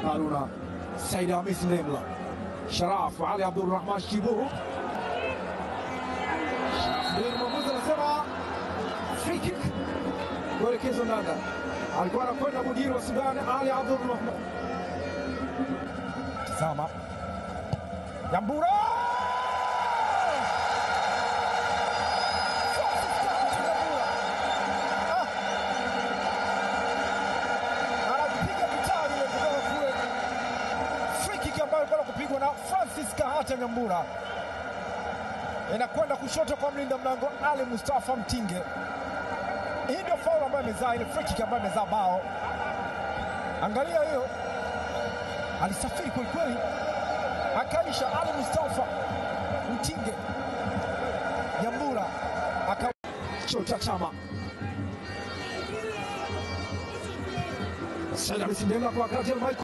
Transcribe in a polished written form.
Haruna Said Hamis Ndemla, Sharaf Ali Abdulrahman Shibuhu. Mwamuzi anasema free kick kuelekezwa ndani. Alikuwa anakwenda mudiri wa Sudan Ali Abdulrahman. Tazama Nyambura kupigwa na Francis Kahata Nyambura, inakwenda kushoto kwa mlinda mlango Ali Mustafa Mtinge. Hii ndio foul ambayo imezaa ile free kick ambayo imezaa bao. Angalia hiyo, alisafiri kwa kweli, akaisha Ali Mustafa Mtinge Nyambura akachota chama. Said Hamis Ndemla kwa kati ya